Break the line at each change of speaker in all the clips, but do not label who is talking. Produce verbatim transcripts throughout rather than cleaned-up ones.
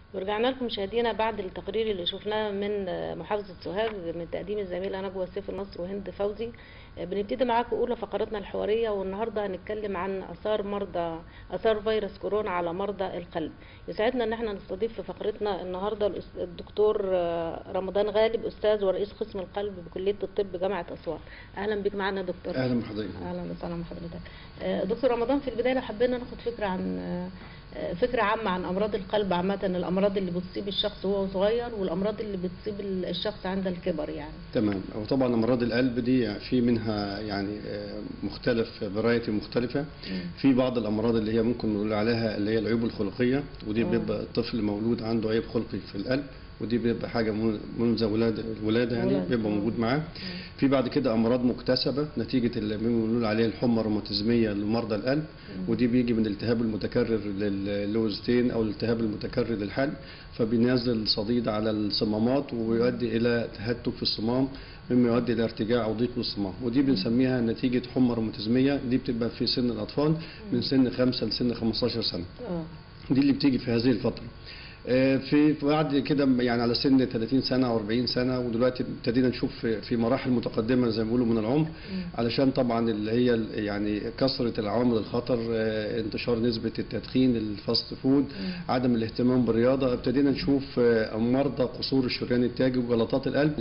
ورجعنا لكم مشاهدينا بعد التقرير اللي شفناه من محافظة سوهاج من تقديم الزميلة نجوى سيف النصر وهند فوزي. بنبتدي معاكم أولى فقراتنا الحوارية، والنهاردة هنتكلم عن آثار مرضى آثار فيروس كورونا على مرضى القلب. يسعدنا إن احنا نستضيف في فقرتنا النهاردة الدكتور رمضان غالب، أستاذ ورئيس قسم القلب بكلية الطب جامعة أسوان. أهلا بك معنا دكتور.
أهلا بحضرتك.
أهلا وسهلا بحضرتك. دكتور رمضان، في البداية لو حبينا ناخد فكرة عن فكرة عامة عن أمراض القلب عامة، الأمراض اللي بتصيب الشخص وهو صغير والأمراض اللي بتصيب الشخص عند الكبر يعني.
تمام. وطبعا أمراض القلب دي في منها يعني مختلف فرايتي مختلفة. في بعض الأمراض اللي هي ممكن نقول عليها اللي هي العيوب الخلقية، ودي بيبقى الطفل مولود عنده عيب خلقي في القلب، ودي بيبقى حاجه منذ ولاده الولاده يعني بيبقى موجود معاه. في بعد كده امراض مكتسبه نتيجه اللي بنقول عليها الحمى الروماتيزميه لمرضى القلب، ودي بيجي من الالتهاب المتكرر للوزتين او الالتهاب المتكرر للحلق، فبينزل صديد على الصمامات ويؤدي الى تهتك في الصمام مما يؤدي الى ارتجاع او ضيق للصمام، ودي بنسميها نتيجه حمى روماتيزميه. دي بتبقى في سن الاطفال من سن خمسة لسن خمستاشر سنه. دي اللي بتيجي في هذه الفتره. في بعد كده يعني على سن ثلاثين سنه او أربعين سنه، ودلوقتي ابتدينا نشوف في مراحل متقدمه زي ما بيقولوا من العمر، علشان طبعا اللي هي يعني كثره العوامل الخطر، انتشار نسبه التدخين، الفاست فود، عدم الاهتمام بالرياضه. ابتدينا نشوف مرضى قصور الشريان التاجي وجلطات القلب،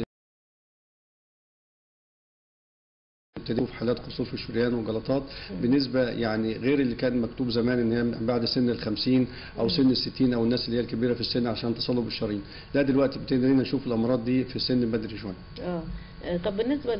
ابتدوا في حالات قصور في الشريان وجلطات بنسبه يعني غير اللي كان مكتوب زمان ان هي بعد سن الخمسين او سن الستين او الناس اللي هي الكبيره في السن عشان تصلب الشرايين. لا، دلوقتي ابتدينا نشوف الامراض دي في السن بدري شويه.
اه طب بالنسبه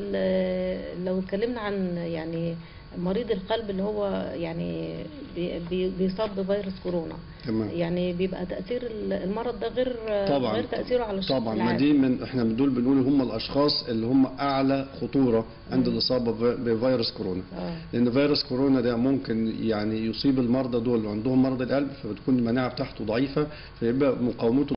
لو اتكلمنا عن يعني مريض القلب اللي هو يعني بي بيصاب بفيروس كورونا،
تمام،
يعني بيبقى تاثير المرض ده غير
طبعا
غير تاثيره على الشخص
طبعا ما دي من احنا من دول بنقول هم الاشخاص اللي هم اعلى خطوره عند مم. الاصابه بفيروس كورونا. آه. لان فيروس كورونا ده ممكن يعني يصيب المرضى دول اللي عندهم مرض القلب، فبتكون المناعه بتاعته ضعيفه، فيبقى مقاومته.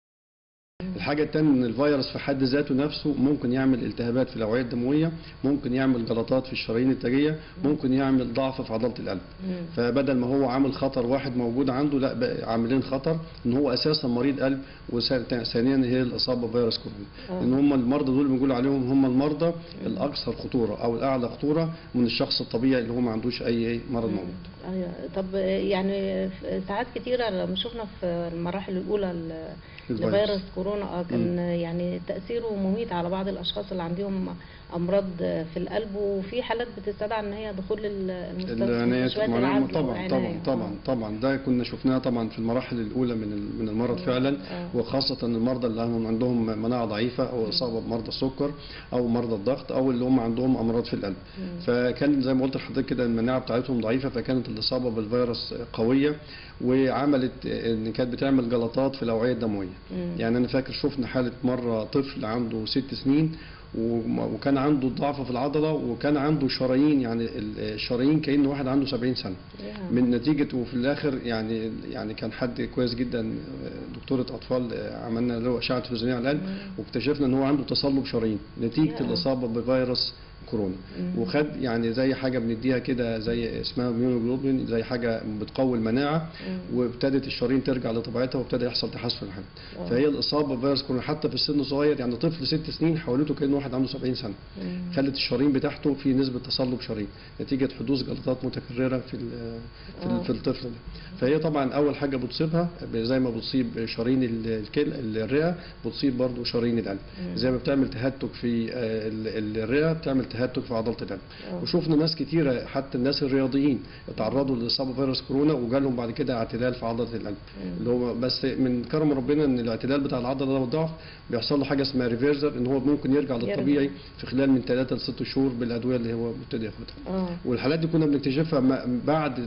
الحاجة الثانية ان الفيروس في حد ذاته نفسه ممكن يعمل التهابات في الأوعية الدموية، ممكن يعمل جلطات في الشرايين التاجية، ممكن يعمل ضعف في عضلة القلب. فبدل ما هو عامل خطر واحد موجود عنده، لا بقى عاملين خطر ان هو اساسا مريض قلب، وثانيا هي الإصابة بفيروس كورونا. ان هم المرضى دول بنقول عليهم هم المرضى الأكثر خطورة او الأعلى خطورة من الشخص الطبيعي اللي هو ما عندوش أي مرض موجود.
ايوه. طب يعني ساعات كتيرة لما شفنا في المراحل الأولى لفيروس كورونا اه كان يعني تأثيره مميت على بعض الأشخاص اللي عندهم أمراض في القلب، وفي حالات بتستدعي إن هي دخول المستشفيات العام.
طبعا طبعا طبعا طبعا ده كنا شفناها طبعا في المراحل الأولى من من المرض فعلا، وخاصة المرضى اللي عندهم مناعة ضعيفة أو إصابة بمرضى السكر أو مرضى الضغط أو اللي هم عندهم أمراض في القلب. فكان زي ما قلت لحضرتك كده المناعة بتاعتهم ضعيفة، فكانت الإصابة بالفيروس قوية، وعملت ان كانت بتعمل جلطات في الاوعيه الدمويه. يعني انا فاكر شفنا حاله مره طفل عنده ست سنين وكان عنده ضعف في العضله، وكان عنده شرايين، يعني الشرايين كأنه واحد عنده سبعين سنه من نتيجه. وفي الاخر يعني يعني كان حد كويس جدا دكتوره اطفال عملنا له اشعه تلفزيونيه على القلب، واكتشفنا ان هو عنده تصلب شرايين نتيجه الاصابه بفيروس كورونا. وخد يعني زي حاجه بنديها كده زي اسمها ميونوجلوبين، زي حاجه بتقوي المناعه، وابتدت الشرايين ترجع لطبيعتها وابتدى يحصل تحسن الحاله. فهي الاصابه بفيروس كورونا حتى في السن الصغير، يعني طفل ست سنين حولته كانه واحد عنده سبعين سنه، خلت الشرايين بتاعته في نسبه تصلب شرايين نتيجه حدوث جلطات متكرره في في, في الطفل ده. فهي طبعا اول حاجه بتصيبها زي ما بتصيب شرايين الكلى الرئه، بتصيب برضه شرايين القلب. زي ما بتعمل تهتك في الرئه بتعمل تهتك في عضله القلب. وشفنا ناس كتيره حتى الناس الرياضيين اتعرضوا لاصابه فيروس كورونا وجالهم بعد كده اعتلال في عضله القلب، اللي هو بس من كرم ربنا ان الاعتلال بتاع العضله ده والضعف بيحصل له حاجه اسمها ريفيرزر، ان هو ممكن يرجع للطبيعي في خلال من ثلاثة لست شهور بالادويه اللي هو مبتدئ ياخدها. والحالات دي كنا بنكتشفها بعد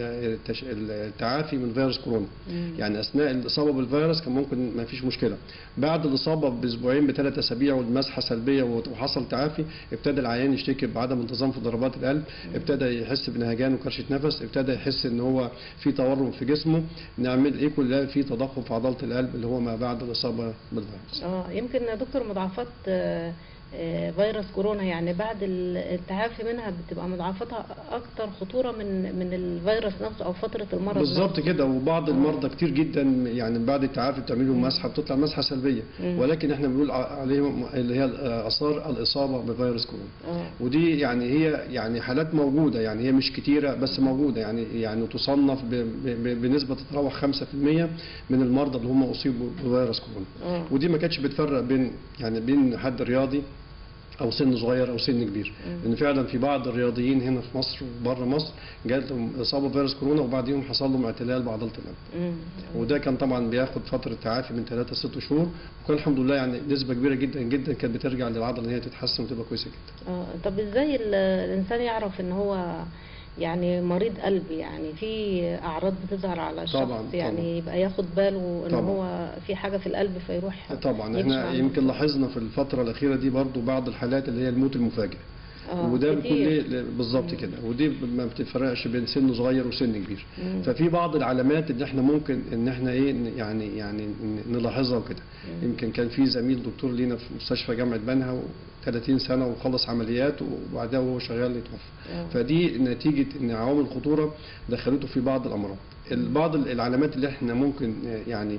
التعافي من فيروس كورونا. يعني اثناء الاصابه بالفيروس كان ممكن ما فيش مشكله، بعد الاصابه باسبوعين بثلاث اسابيع والمسحه سلبيه وحصل تعافي، ابتدى العيان يشتكي بعدم انتظام في ضربات القلب، ابتدى يحس بنهجان وكرشه نفس، ابتدى يحس ان هو في تورم في جسمه، نعمل ايه كلها في تضخم في عضله القلب اللي هو ما بعد الاصابه بالفيروس.
اه يمكن دكتور مضاعفات فيروس كورونا، يعني بعد التعافي منها بتبقى مضاعفتها اكتر خطوره من من الفيروس نفسه او فتره المرض
بالظبط كده. وبعض المرضى كتير جدا يعني بعد التعافي بتعمل لهم مسحه بتطلع مسحه سلبيه، ولكن احنا بنقول عليهم اللي هي اثار الاصابه بفيروس كورونا. أوه. ودي يعني هي يعني حالات موجوده، يعني هي مش كتيره بس موجوده، يعني يعني تصنف بنسبه تتراوح خمسة في المية من المرضى اللي هم اصيبوا بفيروس كورونا. أوه. ودي ما كانتش بتفرق بين يعني بين حد رياضي او سن صغير او سن كبير، لان فعلا في بعض الرياضيين هنا في مصر وبره مصر جالهم اصابه بفيروس كورونا وبعدين حصل لهم اعتلال بعضله القلب. وده كان طبعا بياخد فتره تعافي من ثلاثة لستة شهور، وكان الحمد لله يعني نسبه كبيره جدا جدا كانت بترجع للعضله ان هي تتحسن وتبقى كويسه جدا.
اه طب ازاي الانسان يعرف ان هو يعني مريض قلب؟ يعني في اعراض بتظهر على الشخص
طبعا
يعني
طبعا.
يبقى ياخد باله ان
طبعا.
هو في حاجه في القلب فيروح.
طبعا احنا يمكن لاحظنا في الفتره الاخيره دي برضو بعض الحالات اللي هي الموت المفاجئ. وده بيكون ليه بالظبط كده، ودي ما بتفرقش بين سن صغير وسن كبير. مم. ففي بعض العلامات اللي احنا ممكن ان احنا ايه يعني يعني نلاحظها وكده. يمكن كان في زميل دكتور لينا في مستشفى جامعه بنها ثلاثين سنه وخلص عمليات وبعدها وهو شغال يتوفى. فدي نتيجه ان عوامل الخطوره دخلته في بعض الامراض. بعض العلامات اللي احنا ممكن يعني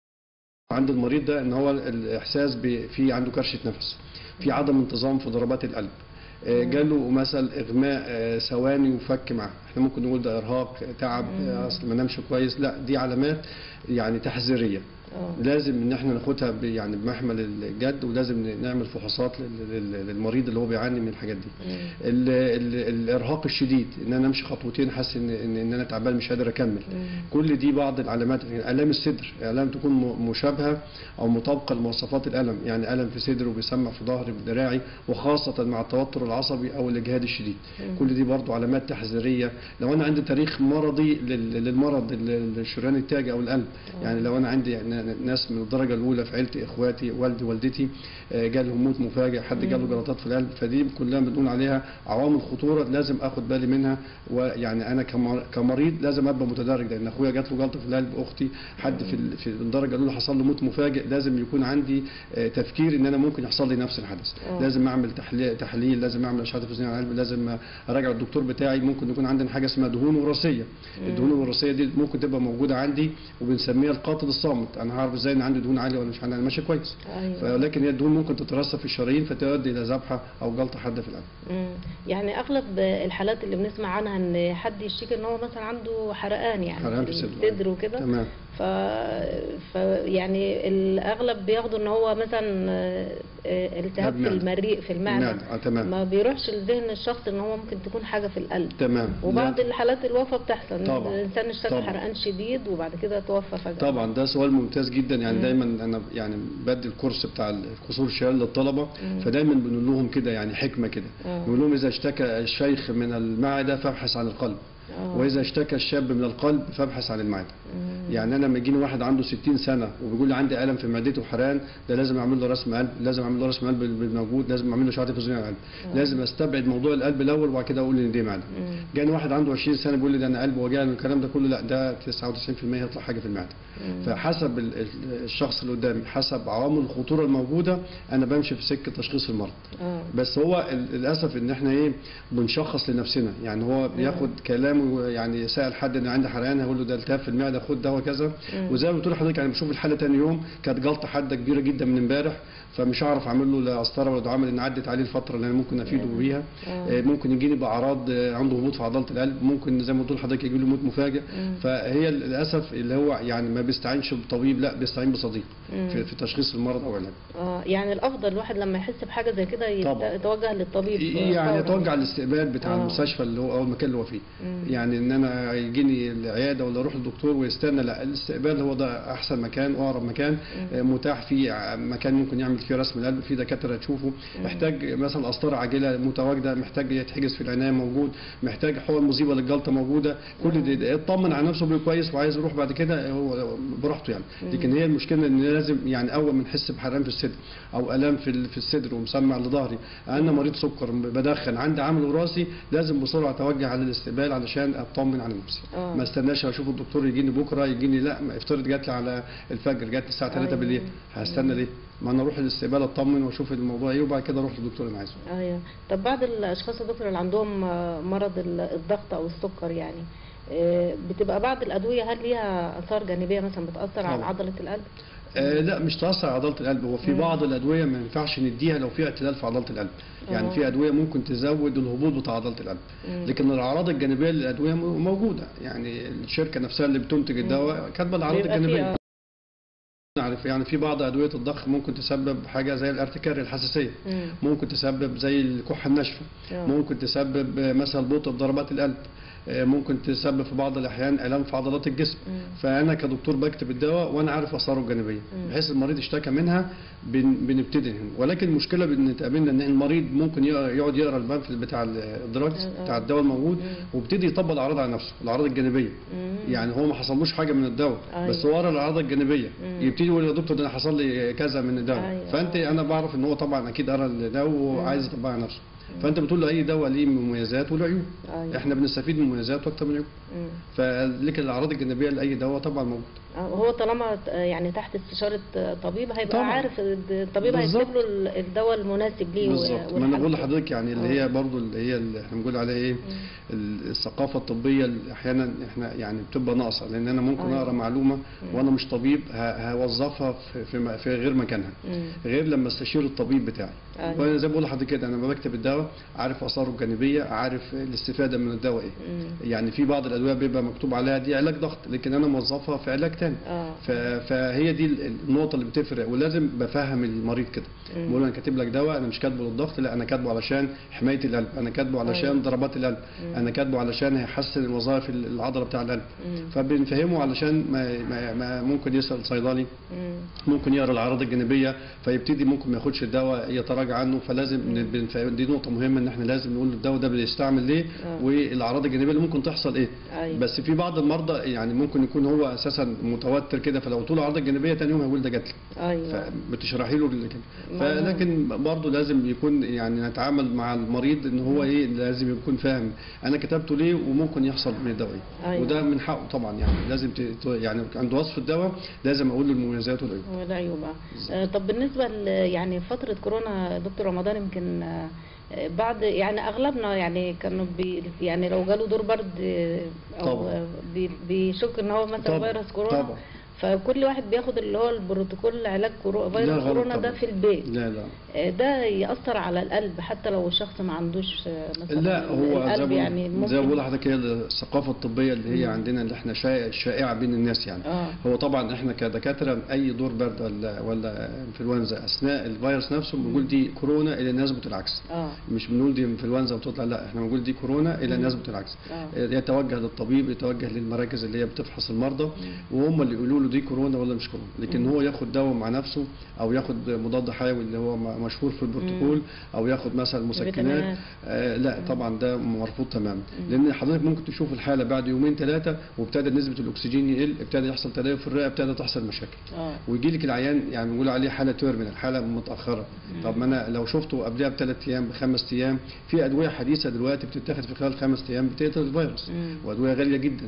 عند المريض ده ان هو الاحساس في عنده كرشه نفس، في عدم انتظام في ضربات القلب، جاله مثلا اغماء ثواني وفك معاه، احنا ممكن نقول ده ارهاق، تعب، اصل ما نامش كويس. لا دي علامات يعني تحذيريه. أوه. لازم ان احنا ناخدها يعني بمحمل الجد، ولازم نعمل فحوصات للمريض اللي هو بيعاني من الحاجات دي. ال ال الارهاق الشديد، ان انا امشي خطوتين حاسس ان ان انا تعبان مش قادر اكمل. مم. كل دي بعض العلامات. الام الصدر، الام تكون مشابهه او مطابقه لمواصفات الالم، يعني الم في صدري وبيسمع في ظهري بدراعي، وخاصه مع التوتر العصبي او الاجهاد الشديد. مم. كل دي برضو علامات تحذيريه. لو انا عندي تاريخ مرضي للمرض الشريان التاجي او القلب، أوه. يعني لو انا عندي ناس من الدرجه الاولى في عيلتي، اخواتي، والدي، والدتي جالهم موت مفاجئ، حد جاله جلطات في القلب، فدي كلها بنقول عليها عوامل خطوره لازم اخد بالي منها. ويعني انا كمريض لازم ابقى متدرج، لان اخويا جات له جلطه في القلب، اختي، حد في في الدرجه الاولى حصل له موت مفاجئ، لازم يكون عندي تفكير ان انا ممكن يحصل لي نفس الحدث. أوه. لازم اعمل تحليل تحليل لازم اعمل اشعه تلفزيونيه على القلب، لازم اراجع الدكتور بتاعي. ممكن يكون عندنا حاجه اسمها دهون وراثيه. الدهون الوراثيه دي ممكن تبقى موجوده عندي وبنسميها القاتل الصامت. انا هعرف ازاي ان عندي دهون عاليه ولا مش عندي؟ انا ماشي كويس. أيوة. ولكن هي الدهون ممكن تترسب في الشرايين فتؤدي الى ذبحه او جلطه حاده في القلب.
امم يعني اغلب الحالات اللي بنسمع عنها ان حد يشتكي ان هو مثلا عنده حرقان، يعني
حرقان في الصدر
وكده.
تمام.
ف... ف يعني الاغلب بياخدوا ان هو مثلا التهاب في المريء في المعده.
آه تمام.
ما بيروحش لذهن الشخص ان هو ممكن تكون حاجه في القلب.
تمام.
وبعض
لا.
الحالات الوفاه بتحصل،
الانسان
اشتكى حرقان شديد وبعد كده توفى فجاه.
طبعا ده سؤال ممتاز جدا. يعني مم. دايما انا يعني بدي الكورس بتاع القصور الشلال للطلبه. مم. فدايما بنقول لهم كده يعني حكمه كده، بنقول لهم اذا اشتكى الشيخ من المعده فابحث عن القلب. أوه. واذا اشتكى الشاب من القلب فابحث عن المعده. مم. يعني انا لما يجيني واحد عنده ستين سنه وبيقول لي عندي الم في معدتي وحرقان، ده لازم اعمل له رسم قلب، لازم اعمل له رسم قلب بالموجود، لازم اعمل له اشعه تلفزيونيه على القلب. لازم استبعد موضوع القلب الاول وبعد كده اقول ان دي معده. جاني واحد عنده عشرين سنه بيقول لي ده انا قلبي وجعني والكلام ده كله، لا ده تسعة وتسعين في المية هيطلع حاجه في المعده. مم. فحسب الشخص اللي قدامي، حسب عوامل الخطوره الموجوده، انا بمشي في سكه تشخيص المرض. أوه. بس هو للاسف ان احنا ايه بنشخص لنفسنا، يعني هو بياخد مم. كلامه، يعني سأل حد ان عندي حرقان هقول له ده التهاب في المعده خد دواء كذا. وزي ما بتقول لحضرتك يعني بشوف الحاله ثاني يوم كانت جلطه حاده كبيره جدا من امبارح، فمش هعرف اعمل له لا قسطره ولا دعامه لان عدت عليه الفتره اللي انا ممكن افيده بيها. ممكن يجيني باعراض عنده هبوط في عضله القلب، ممكن زي ما بتقول لحضرتك يجي له موت مفاجئ. فهي للاسف اللي هو يعني ما بيستعينش بطبيب، لا بيستعين بصديق في, في تشخيص المرض او علاجه.
اه يعني الافضل الواحد لما يحس بحاجه زي كده يتوجه للطبيب،
يعني يتوجه للاستقبال بتاع أوه. المستشفى اللي هو او المكان اللي هو فيه. مم. يعني ان انا يجيني العياده ولا اروح للدكتور ويستنى، لا الاستقبال هو ده احسن مكان واقرب مكان. مم. متاح فيه مكان ممكن يعمل فيه رسم القلب، في دكاتره تشوفه. محتاج مثلا قسطره عاجله متواجده، محتاج يتحجز في العنايه موجود، محتاج حقن مذيبه للجلطه موجوده. كل ده يطمن على نفسه كويس وعايز يروح بعد كده هو براحته يعني. مم. لكن هي المشكله ان لازم يعني اول ما نحس بحرقان في الصدر او الام في في الصدر ومسمع لظهري، انا مريض سكر بدخن عندي عامل وراثي، لازم بسرعه اتوجه على الاستقبال على علشان اطمن على نفسي.
آه.
ما استناش اشوف الدكتور يجيني بكره يجيني، لا ما افترض جات لي على الفجر، جات لي الساعه ثلاثة
أيوة.
بالليل، هستنى ليه؟ ما انا اروح الاستقبال اطمن واشوف الموضوع ايه وبعد كده اروح للدكتور اللي عايزه.
ايوه. طب بعض الاشخاص يا دكتور اللي عندهم مرض الضغط او السكر يعني بتبقى بعض الادويه هل ليها اثار جانبيه مثلا بتاثر على عضله القلب؟
آه لا مش تاثر على عضله القلب، هو في
مم.
بعض الادويه ما ينفعش نديها لو في اعتلال في عضله القلب، يعني
أوه.
في ادويه ممكن تزود الهبوط بتاع عضله القلب. مم. لكن الاعراض الجانبيه للادويه موجوده، يعني الشركه نفسها اللي بتنتج الدواء كاتبه الاعراض الجانبيه. نعرف يعني في بعض ادويه الضغط ممكن تسبب حاجه زي الارتكاريا الحساسيه، مم. ممكن تسبب زي الكحه الناشفه، ممكن تسبب مثلا بطء في ضربات القلب، ممكن تسبب في بعض الاحيان الام في عضلات الجسم. مم. فانا كدكتور بكتب الدواء وانا عارف اثاره الجانبيه بحيث المريض اشتكى منها بن بنبتدي هنا. ولكن المشكله بنتقابلنا ان المريض ممكن يقعد يقرا البامفلت بتاع الدراجز بتاع الدواء الموجود وابتدي يطبق الاعراض على نفسه، الاعراض الجانبيه. مم. يعني هو ما حصلوش حاجه من الدواء. أيوة. بس هو قرا الاعراض الجانبيه. مم. يبتدي يقول يا دكتور ده انا حصل لي كذا من الدواء. أيوة. فانت انا بعرف ان هو طبعا اكيد قرا الدواء وعايز يطبقها على نفسه. فانت بتقول له اي دواء ليه مميزات وله عيوب. أيوة. احنا بنستفيد من المميزات واكتر من العيوب. فلكن الاعراض الجانبيه لاي دواء طبعا موجوده.
هو طالما يعني تحت استشاره طبيب هيبقى طبعا عارف الطبيب هيكتب له الدواء المناسب ليه.
بالظبط. ما انا بقول لحضرتك يعني اللي هي برضو اللي هي اللي احنا بنقول عليها ايه الثقافه الطبيه اللي احيانا احنا يعني بتبقى ناقصه، لان انا ممكن أيوة. اقرا معلومه مم. وانا مش طبيب هوظفها في, في, في غير مكانها، مم. غير لما استشير الطبيب بتاعي. أيوة. فانا زي ما بقول لحضرتك كده انا لما بكتب الدواء عارف اثاره الجانبيه، عارف الاستفاده من الدواء ايه. مم. يعني في بعض الادويه بيبقى مكتوب عليها دي علاج ضغط لكن انا موظفها في علاج ثاني. فهي دي النقطه اللي بتفرق، ولازم بفهم المريض كده. بقول انا كاتب لك دواء انا مش كاتبه للضغط، لا انا كاتبه علشان حمايه القلب، انا كاتبه علشان ضربات القلب، انا كاتبه علشان هيحسن الوظائف العضله بتاع القلب. فبنفهمه علشان ما, ما, ما ممكن يسال صيدلي، ممكن يقرا الاعراض الجانبيه فيبتدي ممكن ما ياخدش الدواء يتراجع عنه. فلازم دي نقطه مهمه ان احنا لازم نقول له الدواء ده بيستعمل ليه والاعراض الجانبيه اللي ممكن تحصل ايه. بس في بعض المرضى يعني ممكن يكون هو اساسا متوتر كده، فلو طول الاعراض الجانبيه ثاني يوم هيقول ده جات لي. ايوه. فبتشرحي له كده. لكن برضه لازم يكون يعني نتعامل مع المريض ان هو ايه لازم يكون فاهم انا كتبته ليه وممكن يحصل من الدواء ايه. أيوة. وده من حقه طبعا، يعني لازم يعني عند وصف الدواء لازم اقول له المميزات والعيوب.
والعيوب. آه طب بالنسبه يعني فتره كورونا دكتور رمضان يمكن آه بعد يعني اغلبنا يعني كانوا بي يعني لو جاله دور برد او بي بيشك ان هو مثلا فيروس كورونا. طبعا. فكل واحد بياخد اللي هو البروتوكول علاج فيروس كورونا ده في البيت.
لا لا
ده يأثر على القلب حتى لو الشخص ما عندوش مثلا.
لا هو زي
يعني
زي ما بقول لحضرتك هي الثقافه الطبيه اللي هي مم. عندنا اللي احنا شائعه بين الناس يعني. آه. هو طبعا احنا كدكاتره اي دور برد ولا ولا انفلونزا اثناء الفيروس نفسه بنقول دي كورونا الى ان يثبت العكس. آه. مش بنقول دي انفلونزا وتطلع، لا احنا بنقول دي كورونا الى ان يثبت العكس. آه. يتوجه للطبيب، يتوجه للمراكز اللي هي بتفحص المرضى مم. وهم اللي يقولوا له دي كورونا ولا مش كورونا. لكن هو ياخد دواء مع نفسه او ياخد مضاد حيوي اللي هو مشهور في البروتوكول او ياخد مثلا مسكنات. آه لا طبعا ده مرفوض تماما، لان حضرتك ممكن تشوف الحاله بعد يومين ثلاثه وابتدى نسبه الاكسجين يقل، ابتدى يحصل تليف في الرئه، ابتدى تحصل مشاكل. آه. ويجي لك العيان يعني بنقول عليه حاله تيرمينال، حاله متاخره. مم. طب ما انا لو شفته قبلها بثلاث ايام بخمس ايام، في ادويه حديثه دلوقتي بتتاخد في خلال خمس ايام بتقتل الفيروس. مم. وادويه غاليه جدا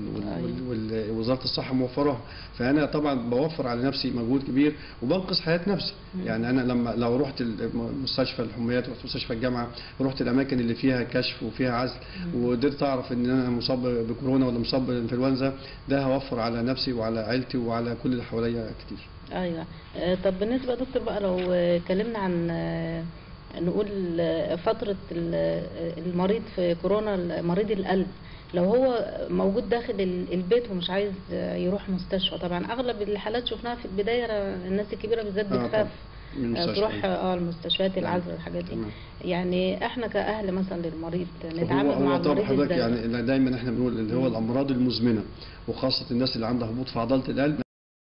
ووزاره الصحه موفراها. فانا طبعا بوفر على نفسي مجهود كبير وبنقذ حياه نفسي. مم. يعني انا لما لو رحت مستشفى الحميات، رحت مستشفى الجامعه، رحت الاماكن اللي فيها كشف وفيها عزل وقدرت اعرف ان انا مصاب بكورونا ولا مصاب بالانفلونزا، ده هوفر على نفسي وعلى عيلتي وعلى كل اللي حواليا كتير.
ايوه. طب بالنسبه دكتور بقى لو اتكلمنا عن نقول فتره المريض في كورونا، مريض القلب لو هو موجود داخل البيت ومش عايز يروح مستشفى، طبعا اغلب الحالات شفناها في البدايه الناس الكبيره بالذات بتخاف آه تروح اه المستشفيات العزل والحاجات دي. يعني احنا كاهل مثلا للمريض نتعامل
هو
مع
هو
المريض ازاي؟
يعني دايما احنا بنقول اللي هو الامراض المزمنه وخاصه الناس اللي عندها هبوط في عضله القلب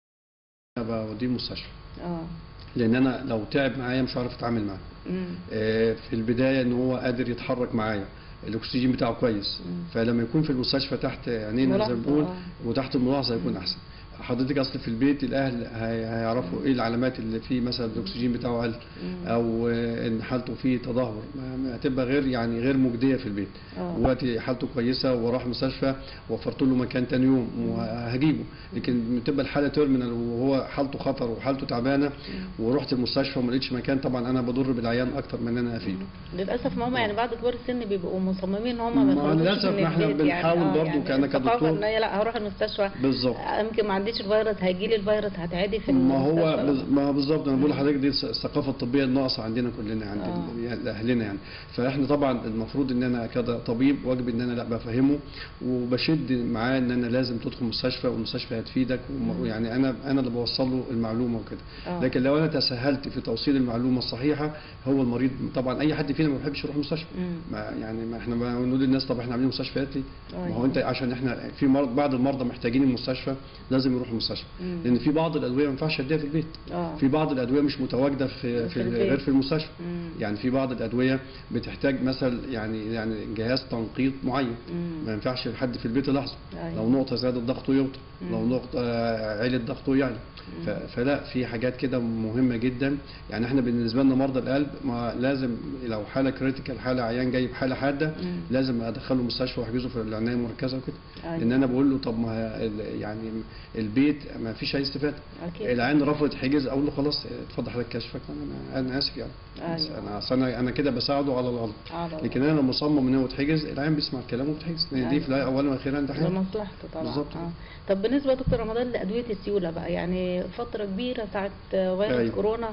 بوديه المستشفى. اه لان انا لو تعب معايا مش عارف اتعامل معاه. آه في البدايه ان هو قادر يتحرك معايا، الاكسجين بتاعه كويس، مم. فلما يكون في المستشفى تحت عينينا زي ما بنقول وتحت الملاحظه يكون احسن. حضرتك اصل في البيت الاهل هيعرفوا ايه العلامات اللي فيه، مثلا الاكسجين بتاعه قل او ان حالته فيه تدهور، هتبقى غير يعني غير مجديه في البيت. دلوقتي حالته كويسه وراح مستشفى وفرت له مكان تاني يوم وهجيبه، لكن بتبقى الحاله تيرمينال وهو حالته خطر وحالته تعبانه ورحت المستشفى وما لقيتش مكان، طبعا انا بضر بالعيان اكتر من ان انا افيده.
للاسف ماما يعني بعد كبار السن بيبقوا مصممين ان هم ما يخرجوش
للاسف ما احنا بنحاول يعني برضه يعني كأنا كدكتور
ان هي لا هروح المستشفى
بالظبط،
يمكن ما عنديش الفيروس هيجي لي الفيروس هتعدي في
ما هو ما بالظبط انا بقول لحضرتك دي الثقافه الطبيه الناقصه عندنا كلنا عند آه. اهلنا يعني. فاحنا طبعا المفروض ان انا كطبيب واجب ان انا لا بفهمه وبشد معاه ان انا لازم تدخل مستشفى والمستشفى هتفيدك، ويعني انا انا اللي بوصل له المعلومه وكده. آه. لكن لو انا تساهلت في توصيل المعلومه الصحيحه هو المريض طبعا اي حد فينا ما بيحبش يروح مستشفى. ما يعني ما احنا بنقول للناس طب احنا عاملين مستشفيات ليه؟ ما هو انت عشان احنا في مرض بعض المرضى محتاجين المستشفى لازم يروحوا المستشفى، لان في بعض الادويه ما ينفعش اديها في البيت. آه. في بعض الادويه مش متواجده في, في, في غير في المستشفى. مم. يعني في بعض الادويه بتحتاج مثلا يعني يعني جهاز تنقيط معين، مم. ما ينفعش حد في البيت يلاحظه. أيوة. لو نقطه زادت ضغطه يوطى، لو نقطه علت ضغطه يعلى. فلا في حاجات كده مهمه جدا. يعني احنا بالنسبه لنا مرضى القلب ما لازم لو حاله كريتيكال، حاله عيان جاي بحاله حاده، مم. لازم ادخله المستشفى واحجزه في العنايه المركزه وكده. أيوة. لان انا بقول له طب ما يعني البيت ما فيش اي استفاده. العيان رفض حجز اقول له خلاص اتفضل حضرتك كشفك، انا انا اسف يعني. أيوة. انا اصل انا انا كده بساعده على الغلط. لكن انا لو مصمم ان هو يتحجز العيان بيسمع الكلام وبتحجز. أيوة. دي في اولا واخيرا ده حاجه
لمصلحته طبعا. بالظبط. آه. طب بالنسبه دكتور رمضان لادويه السيوله بقى، يعني فتره كبيره ساعه فيروس أيوة. كورونا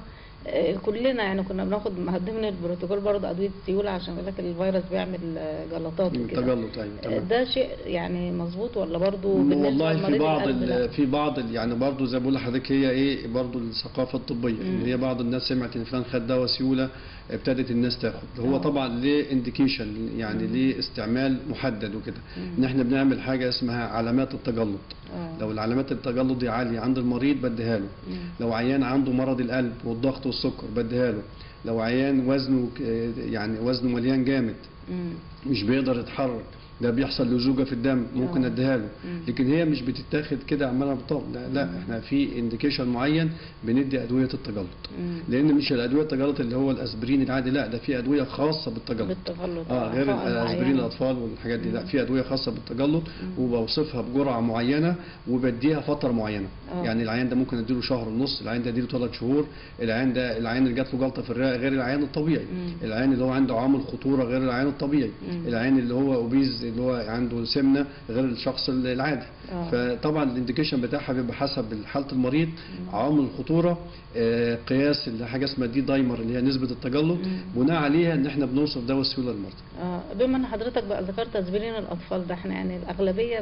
كلنا يعني كنا بناخد ضمن البروتوكول برضه ادويه السيوله عشان يقول لك الفيروس بيعمل جلطات وكده.
تجلط ايوه تمام.
ده شيء يعني مظبوط ولا برضه بالنسبه
والله في بعض في بعض يعني برضه زي ما بقول لحضرتك هي ايه برضه الثقافه الطبيه، ان هي بعض الناس سمعت ان فلان خد دواء سيوله ابتدت الناس تاخد. هو أوه. طبعا ليه انديكيشن يعني ليه استعمال محدد وكده، ان احنا بنعمل حاجه اسمها علامات التجلط. أوه. لو العلامات التجلط دي عاليه عند المريض بديها له. مم. لو عيان عنده مرض القلب والضغط والسكر بديها له. لو عيان وزنه يعني وزنه مليان جامد مم. مش بيقدر يتحرك، ده بيحصل لزوجه في الدم ممكن اديها له. لكن هي مش بتتاخد كده عماله بطال، لا, لا احنا في انديكيشن معين بندي ادويه التجلط. مم. لان مش الادويه التجلط اللي هو الاسبرين العادي، لا ده في ادويه خاصه بالتجلط.
بالتجلط
اه غير الاسبرين الاطفال والحاجات دي. مم. لا في ادويه خاصه بالتجلط وبوصفها بجرعه معينه وبديها فتره معينه. أوه. يعني العيان ده ممكن اديله شهر ونص، العيان ده اديله ثلاث شهور، العيان ده العيان اللي جات له جلطه في الرئه غير العيان الطبيعي. مم. العيان اللي هو عنده عامل خطوره غير العيان الطبيعي. مم. العيان اللي هو اوبيز اللي هو عنده سمنه غير الشخص العادي. أوه. فطبعا الانديكيشن بتاعها بيبقى حسب حاله المريض، عوامل الخطوره، آه قياس حاجه اسمها دي دايمر اللي هي نسبه التجلط، بناء عليها ان احنا بنوصف دواء السيوله للمرضى.
اه بما ان حضرتك بقى ذكرت اسبرين الاطفال ده، احنا يعني الاغلبيه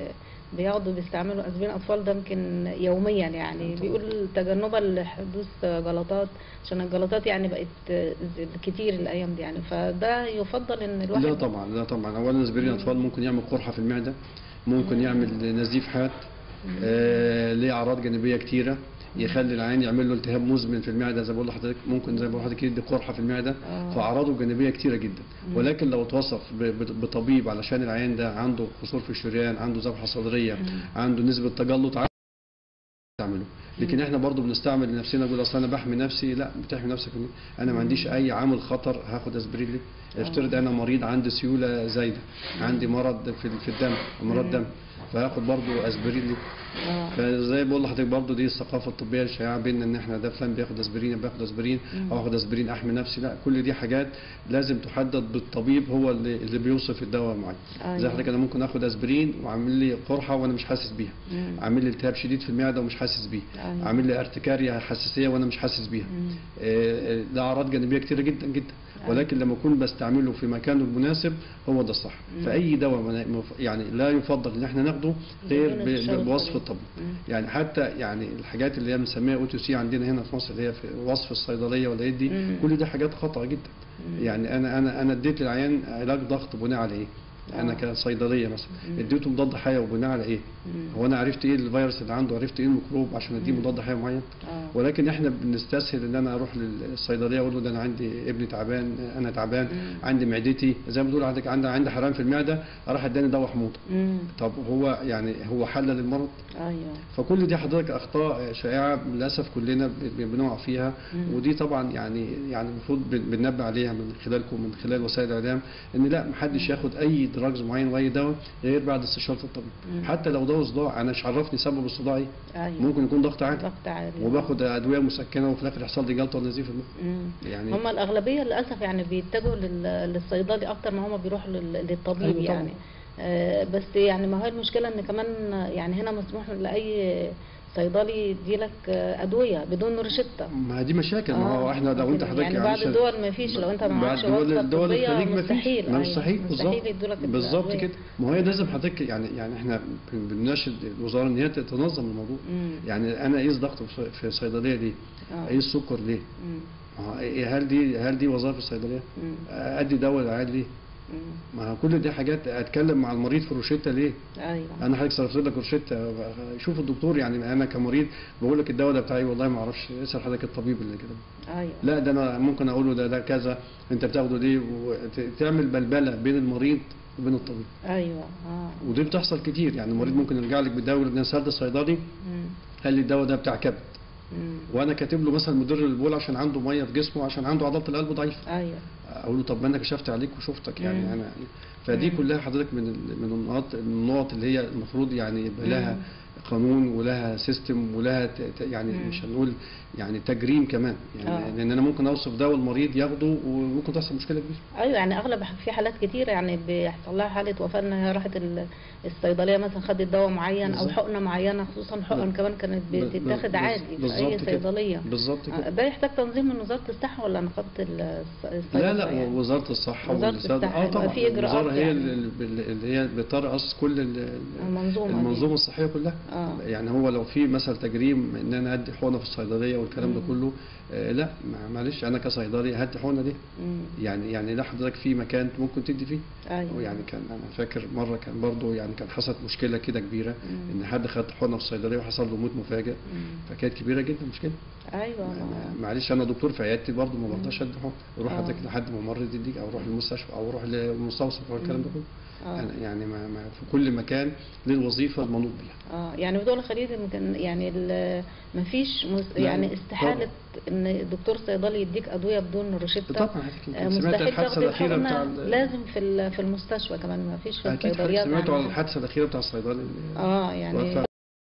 بياخدوا بيستعملوا اسبرين اطفال ده يمكن يوميا، يعني بيقول تجنبا لحدوث جلطات عشان الجلطات يعني بقت كتير الايام دي، يعني فده يفضل ان الواحد.
لا طبعا لا طبعا اولا اسبرين الاطفال ممكن يعمل قرحه في المعده، ممكن مم. يعمل نزيف حاد، آه ليه اعراض جانبيه كتيره، يخلي العين يعمل له التهاب مزمن في المعده زي ما بقول لحضرتك، ممكن زي ما بقول لحضرتك يدي قرحه في المعده. فاعراضه جانبيه كتيره جدا. مم. ولكن لو اتوصف بطبيب علشان العين ده عنده قصور في الشريان، عنده ذبحه صدريه، مم. عنده نسبه تجلط تعمله. لكن احنا برضو بنستعمل لنفسنا نقول اصل انا بحمي نفسي، لا بتحمي نفسك انا ما عنديش اي عامل خطر هاخد اسبرين ليه؟ افترض انا مريض عندي سيوله زايده، عندي مرض في في الدم امراض دم، فهاخد برضو اسبرين ليه؟ فزي بقول لحضرتك برضو دي الثقافه الطبيه الشائعه بيننا ان احنا ده فلان بياخد اسبرين باخد اسبرين او اخد اسبرين احمي نفسي، لا كل دي حاجات لازم تحدد بالطبيب هو اللي اللي بيوصف الدواء معين. أيوة. زي حضرتك انا ممكن اخد اسبرين وعامل لي قرحه وانا مش حاسس بيها، عامل لي التهاب شديد في المعده ومش حاسس بيه، أيوة. عامل لي ارتكاريا حساسيه وانا مش حاسس بيها. آه ده اعراض جانبيه كتيره جدا جدا. ولكن لما اكون بستعمله في مكانه المناسب هو ده الصح. فاي دواء يعني لا يفضل ان احنا ناخده غير بوصف الطبيب. يعني حتى يعني الحاجات اللي هي بنسميها او تي سي عندنا هنا في مصر اللي هي في وصف الصيدليه ولا دي، كل دي حاجات خطا جدا. يعني انا انا انا اديت للعيان علاج ضغط بناء على ايه؟ انا كصيدليه مثلا اديته مضاد حيوي بناء على ايه؟ هو انا عرفت ايه الفيروس اللي عنده، عرفت ايه الميكروب عشان اديه مضاد حيوي معين؟ ولكن احنا بنستسهل ان انا اروح للصيدليه اقول له ده انا عندي ابني تعبان، انا تعبان، عندي معدتي زي ما بتقول عندك عندي عندي حرقان في المعده، اروح اداني دواء حموضه. طب هو يعني هو حل للمرض؟
ايوه.
فكل دي حضرتك اخطاء شائعه للاسف كلنا بنقع فيها، ودي طبعا يعني يعني المفروض بننبه عليها من خلالكم من خلال وسائل الاعلام، ان لا محدش ياخد اي دراجز معين واي دواء غير بعد استشاره الطبيب. مم. حتى لو دواء صداع انا مش عرفني سبب الصداع ايه؟
أيوة.
ممكن يكون ضغط عالي،
ضغط عالي
وباخد ادويه مسكنه وفي الاخر يحصل لي جلطه ونزيف المخ. يعني
هم الاغلبيه للاسف يعني بيتجهوا للصيدلي اكتر ما هم بيروحوا للطبيب. أيوة يعني آه بس يعني ما هي المشكله ان كمان يعني هنا مسموح لاي صيدلي يديلك ادويه بدون روشته.
ما دي مشاكل. ما هو احنا لو انت حضرتك
يعني بعد الدول ما فيش، لو انت ما معكش
واسطه طبيه مستحيل.
مستحيل
مستحيل
يدوا لك
بالظبط كده. ما هي لازم حضرتك يعني يعني احنا بنناشد الوزاره ان هي تنظم الموضوع. مم. يعني انا اقيس ضغط في الصيدليه ليه؟ اقيس السكر ليه؟ هل دي هل دي وظائف الصيدليه؟ ادي دواء للعيان ليه؟ ما كل دي حاجات اتكلم مع المريض في الروشته ليه؟
ايوه.
انا حضرتك صرفت لك روشته، شوف الدكتور. يعني انا كمريض بقول لك الدواء ده بتاعي والله ما اعرفش، اسال حضرتك الطبيب اللي كده.
ايوه.
لا ده انا ممكن اقول له ده ده كذا انت بتاخده ليه، وتعمل بلبله بين المريض وبين الطبيب.
ايوه اه.
ودي بتحصل كتير. يعني المريض ممكن يرجع لك بالدواء اللي سالت الصيدلي قال لي الدواء ده بتاع كبد، وانا كاتب له مثلا مدر للبول عشان عنده ميه في جسمه عشان عنده عضله القلب ضعيفه.
ايوه.
اقول له طب ما انا كشفت عليك وشفتك يعني مم. انا فدي مم. كلها حضرتك من من النقاط النقط اللي هي المفروض يعني يبقى لها قانون ولها سيستم ولها يعني مم. مش هنقول يعني تجريم كمان يعني آه. لان انا ممكن اوصف دواء المريض ياخده وممكن تحصل مشكله كبيره.
ايوه يعني اغلب في حالات كتيره يعني بيحصل لها حاله وفاه ان هي راحت الصيدليه مثلا خدت دواء معين بالزبط. او حقنه معينه، خصوصا حقن كمان كانت بتتاخد عادي في اي صيدليه.
بالظبط كده.
ده يحتاج تنظيم من وزاره الصحه ولا نقابه الصيدله؟
لا لا يعني. وزاره الصحه
وزاره الصحه
اه طبعا
في اجراءات
الوزاره هي
يعني.
اللي هي بترأس كل
المنظومه
المنظومه الصحيه كلها.
آه.
يعني هو لو في مثلا تجريم ان انا ادي حقنه في الصيدليه والكلام ده كله آه لا معلش انا كصيدلي هدي حقنه دي. يعني يعني لا حضرتك في مكان ممكن تدي فيه.
أيوة.
يعني كان انا فاكر مره كان برضه يعني كان حصلت مشكله كده كبيره مم. ان حد خد حقنه في الصيدليه وحصل له موت مفاجئ. مم. فكانت كبيره جدا مش كده؟
ايوه
يعني معلش انا دكتور في عيادتي برضه ما برضاش ادي حقن، اروح حضرتك لحد ممرض يديك او اروح المستشفى او اروح للمستوصف او الكلام ده كله. آه. يعني ما ما في كل مكان للوظيفه المنوط بيها.
اه يعني في دول الخليج يعني ما فيش يعني استحاله ان الدكتور الصيدلي يديك ادويه بدون روشته.
طبعا
آه مستحيل الحادثه الاخيره بتاع لازم في في المستشفى كمان ما فيش في الصيدليات.
سمعتوا عن الحادثه الاخيره بتاع الصيدلي؟
اه يعني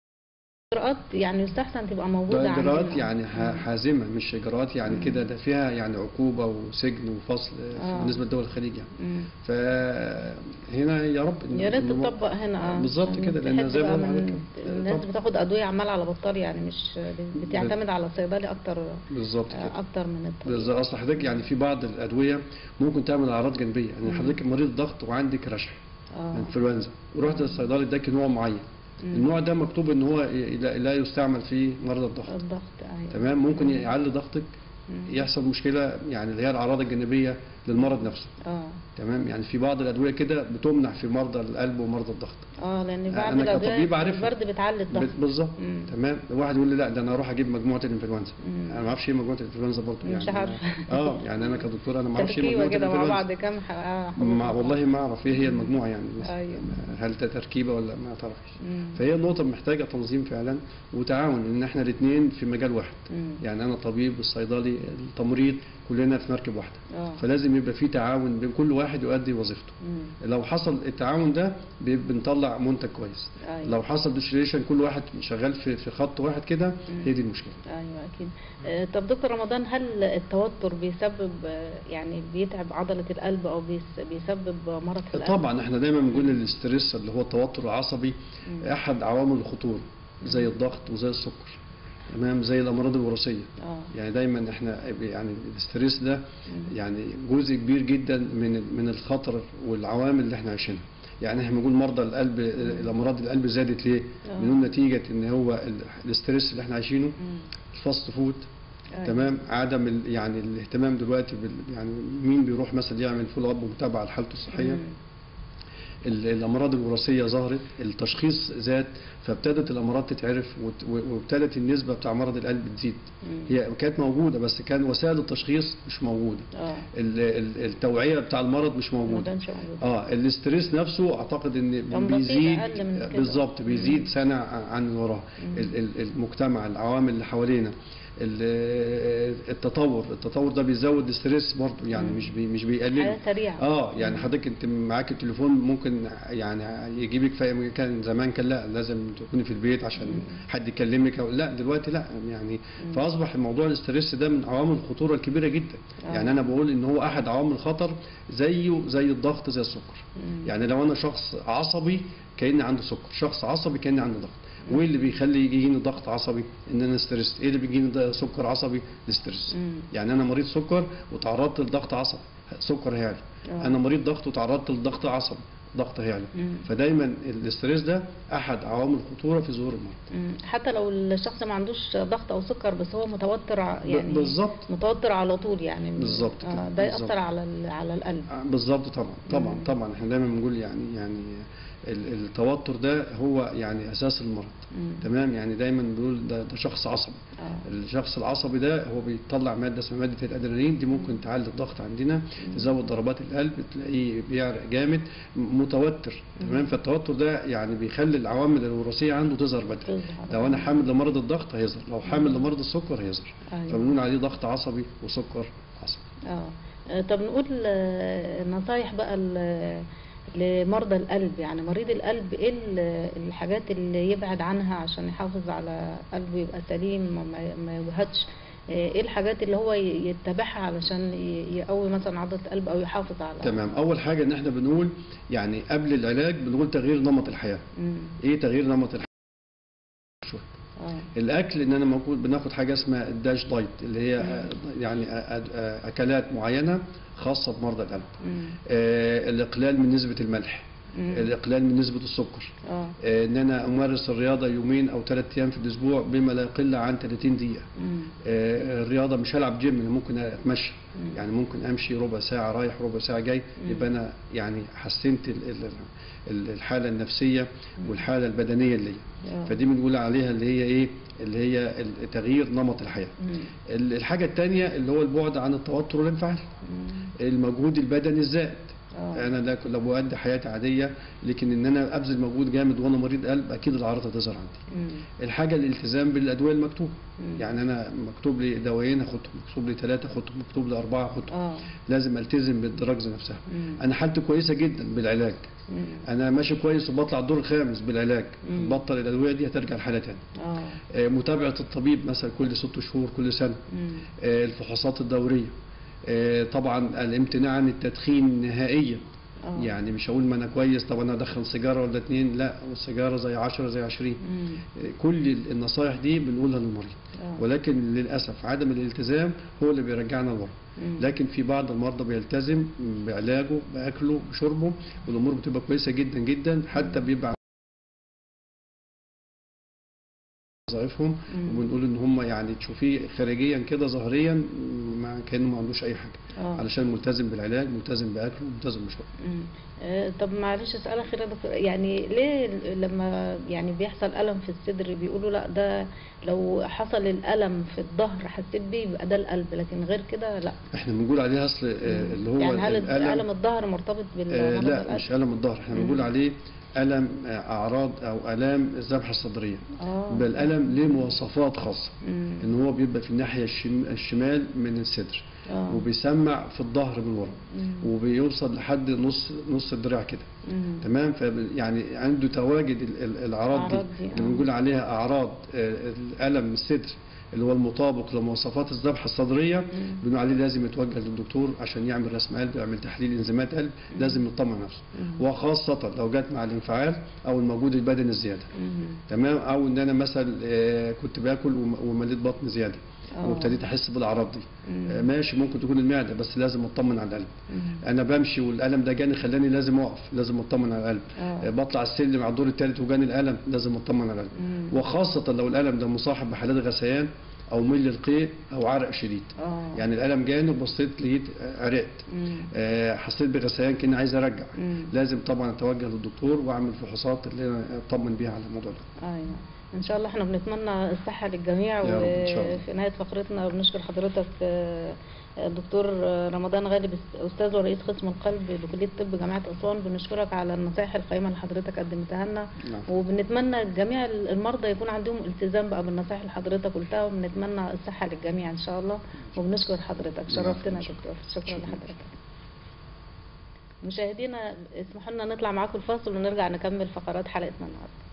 اجراءات يعني يستحسن تبقى موجوده عندنا.
اجراءات يعني حازمه مش اجراءات يعني كده ده فيها يعني عقوبه وسجن وفصل آه. بالنسبه لدول الخليج يعني. مم. فهنا يا رب
يا ريت تطبق هنا اه
بالظبط كده لان زي ما
بقول الناس بتاخد ادويه عمال على بطال يعني مش بتعتمد على الصيدلي اكتر
بالظبط
آه اكتر من الطبيب.
بالظبط. اصل حضرتك يعني في بعض الادويه ممكن تعمل اعراض جانبيه يعني حضرتك مريض ضغط وعندك رشح آه. انفلونزا ورحت للصيدلي اداك نوع معين. مم. النوع ده مكتوب ان هو لا يستعمل في مرضى الضغط.
الضغط ايوه
تمام. ممكن يعلي ضغطك يحصل مشكله يعني اللي هي الاعراض الجانبيه للمرض نفسه.
اه
تمام. يعني في بعض الادويه كده بتمنع في مرضى القلب ومرضى الضغط.
اه لان بعض الادويه البرد بتعلي الضغط.
بالظبط. تمام. واحد يقول لي لا ده انا اروح اجيب مجموعه الانفلونزا. انا ما اعرفش ايه مجموعه الانفلونزا برضه يعني
مش عارف.
اه يعني انا كدكتور انا ما اعرفش ايه مجموعه
الانفلونزا مع بعض كام
ما والله ما اعرف ايه هي المجموعه يعني.
أيوة.
هل ده تركيبه ولا ما تعرفش. فهي النقطه محتاجه تنظيم فعلا وتعاون ان احنا الاثنين في مجال واحد. مم. يعني انا طبيب والصيدلي التمريض كلنا في مركب واحده. أوه. فلازم يبقى في تعاون بين كل واحد يؤدي وظيفته. مم. لو حصل التعاون ده بنطلع منتج كويس. أيوة. لو حصل ديسريشن كل واحد شغال في في خط واحد كده هي دي المشكله.
ايوه اكيد. آه طب دكتور رمضان هل التوتر بيسبب يعني بيتعب عضله القلب او بيسبب مرض في القلب؟
طبعا احنا دايما بنقول الاسترس اللي هو التوتر العصبي مم. احد عوامل الخطوره زي الضغط وزي السكر. تمام. زي الامراض الوراثيه. آه. يعني دايما احنا يعني الاستريس ده مم. يعني جزء كبير جدا من من الخطر والعوامل اللي احنا عايشينها. يعني احنا بنقول مرضى القلب الامراض القلب زادت ليه؟ آه. بنقول نتيجه ان هو الاستريس اللي احنا عايشينه الفاست فود. آه. تمام. عدم يعني الاهتمام دلوقتي بال يعني مين بيروح مثلا يعمل فولو اب ومتابعه لحالته الصحيه. مم. الامراض الوراثيه ظهرت، التشخيص زاد، فابتدت الامراض تتعرف وابتدت النسبه بتاع مرض القلب تزيد. هي كانت موجوده بس كان وسائل التشخيص مش موجوده.
اه
التوعيه بتاع المرض مش موجوده. اه الاستريس نفسه اعتقد ان بيزيد بالظبط، بيزيد سنه عن اللي وراه. المجتمع، العوامل اللي حوالينا، التطور التطور ده بيزود الستريس برضه، يعني مش بي مش بيقلل.
حياه سريعه.
اه يعني حضرتك انت معاك التليفون ممكن يعني يجيبك في مكان، زمان كان لا لازم تكوني في البيت عشان مم. حد يكلمك، أو لا دلوقتي لا يعني. مم. فاصبح الموضوع الاستريس ده من عوامل الخطوره الكبيره جدا. آه. يعني انا بقول ان هو احد عوامل الخطر، زيه زي الضغط زي السكر. مم. يعني لو انا شخص عصبي كأني عنده سكر، شخص عصبي كأني عنده ضغط. وايه اللي بيخلي يجيني ضغط عصبي؟ ان انا ستريس. ايه اللي بيجيني سكر عصبي؟ الستريس. يعني انا مريض سكر وتعرضت لضغط عصبي، سكر هيعلى. انا مريض ضغط وتعرضت لضغط عصبي، ضغط هيعلى. فدايما الاستريس ده احد عوامل الخطوره في ظهور المرض.
حتى لو الشخص ما عندوش ضغط او سكر بس هو متوتر، يعني
بالظبط
متوتر على طول يعني
بالظبط
آه ده ياثر على على القلب.
بالظبط طبعا طبعا مم. طبعا احنا دايما بنقول يعني يعني التوتر ده هو يعني اساس المرض. مم. تمام. يعني دايما بنقول ده, ده شخص عصبي. آه. الشخص العصبي ده هو بيطلع ماده اسمها ماده الادرينالين، دي ممكن تعلي الضغط عندنا، مم. تزود ضربات القلب، تلاقيه بيعرق جامد، متوتر. تمام. فالتوتر ده يعني بيخلي العوامل الوراثيه عنده تظهر بدري. لو انا حامل لمرض الضغط هيظهر، لو حامل لمرض السكر هيظهر. أيوة. فبنقول عليه ضغط عصبي وسكر عصبي.
اه طب نقول نصايح بقى لمرضى القلب، يعني مريض القلب ايه الحاجات اللي يبعد عنها عشان يحافظ على قلبه يبقى سليم ما يجهدش؟ ايه الحاجات اللي هو يتبعها علشان يقوي مثلا عضله القلب او يحافظ على؟
تمام. اول حاجه ان احنا بنقول يعني قبل العلاج بنقول تغيير نمط الحياه. مم. ايه تغيير نمط الحياه؟ شويه آه. الاكل، ان انا موجود بناخد حاجه اسمها الداش دايت، اللي هي مم. يعني اكلات معينه خاصه بمرضى القلب. آه الاقلال من نسبه الملح، مم. الاقلال من نسبه السكر. آه. آه ان انا امارس الرياضه يومين او ثلاث ايام في الاسبوع بما لا يقل عن ثلاثين دقيقه. آه الرياضه مش هلعب جيم، انا ممكن اتمشى. مم. يعني ممكن امشي ربع ساعه رايح ربع ساعه جاي، يبقى انا يعني حسنت الحاله النفسيه والحاله البدنيه اللي هي. فدي بنقول عليها اللي هي ايه؟ اللي هي تغيير نمط الحياه. مم. الحاجه الثانيه اللي هو البعد عن التوتر والانفعال. مم. المجهود البدني الزائد. أوه. انا لو بؤدي حياتي عاديه، لكن ان انا ابذل مجهود جامد وانا مريض قلب اكيد الاعراض هتظهر عندي. مم. الحاجه الالتزام بالادويه المكتوبه. مم. يعني انا مكتوب لي دوايين اخدهم، مكتوب لي ثلاثه اخدهم، مكتوب لي اربعه اخدهم. لازم التزم بالدراجز نفسها. مم. انا حالتي كويسه جدا بالعلاج. مم. انا ماشي كويس وبطلع الدور الخامس بالعلاج، بطل الادويه دي هترجع لحاله ثانيه. آه متابعه الطبيب مثلا كل ست شهور كل سنه. آه الفحوصات الدوريه. آه طبعا الامتناع عن التدخين نهائيا. أوه. يعني مش هقول ما انا كويس طب انا ادخن سيجاره ولا اتنين، لا السيجاره زي عشرة زي عشرين. آه كل النصايح دي بنقولها للمريض. أوه. ولكن للاسف عدم الالتزام هو اللي بيرجعنا لورا. لكن في بعض المرضى بيلتزم بعلاجه باكله بشربه والامور بتبقى كويسه جدا جدا، حتى بيبقى وظائفهم، وبنقول ان هم يعني تشوفيه خارجيا كده ظاهريا ما كانه ما عندوش اي حاجه. أوه. علشان ملتزم بالعلاج، ملتزم باكله، ملتزم بشربه.
أه طب معلش اسال اخيره دكتور، يعني ليه لما يعني بيحصل الم في الصدر بيقولوا لا ده لو حصل الالم في الظهر حسيت بيه يبقى ده القلب، لكن غير كده لا؟
احنا بنقول عليه اصل آه اللي هو
يعني هل الالم, الم الظهر مرتبط بالمرض
آه لا القلب؟ مش الم الظهر، احنا بنقول عليه ألم أعراض أو ألام الذبحة الصدرية. آه. بل الألم له مواصفات خاصة. مم. إن هو بيبقى في الناحية الشمال من الصدر. آه. وبيسمع في الظهر من ورا. وبيوصل لحد نص نص الدراع كده. تمام. يعني عنده تواجد الأعراض دي, دي. اللي بنقول عليها أعراض الألم الصدر اللي هو المطابق لمواصفات الذبحه الصدريه، بنقول عليه لازم يتوجه للدكتور عشان يعمل رسم قلب، يعمل تحليل انزيمات قلب، مم. لازم يطمن نفسه. مم. وخاصه لو جت مع الانفعال او المجهود البدني الزياده. مم. تمام. او ان انا مثلا كنت باكل ومليت بطن زياده وابتديت احس بالاعراض دي. مم. ماشي ممكن تكون المعده بس لازم اطمن على القلب. مم. انا بمشي والالم ده جاني خلاني لازم اقف، لازم اطمن على القلب. أوه. بطلع السلم على الدور الثالث وجاني الالم لازم اطمن على القلب. مم. وخاصه لو الالم ده مصاحب بحالات غثيان او ميل للقيء او عرق شديد.
اه
يعني الالم جاني وبصيت لقيت عرقت، آه حسيت بغثيان كاني عايز ارجع.
مم.
لازم طبعا اتوجه للدكتور واعمل فحوصات اللي انا اطمن بيها على الموضوع ده.
ايوه ان شاء الله احنا بنتمنى الصحه للجميع.
يا رب إن شاء الله.
وفي نهايه فقرتنا بنشكر حضرتك آه، الدكتور رمضان غالب، استاذ ورئيس قسم القلب بكليه طب جامعه اسوان. بنشكرك على النصائح القيمه اللي حضرتك قدمتها لنا.
نعم.
وبنتمنى جميع المرضى يكون عندهم التزام بقى بالنصائح اللي حضرتك قلتها، وبنتمنى الصحه للجميع ان شاء الله. وبنشكر حضرتك، شرفتنا يا دكتور. شكرا لحضرتك. مشاهدينا اسمحوا لنا نطلع معاكم الفاصل ونرجع نكمل فقرات حلقتنا النهارده.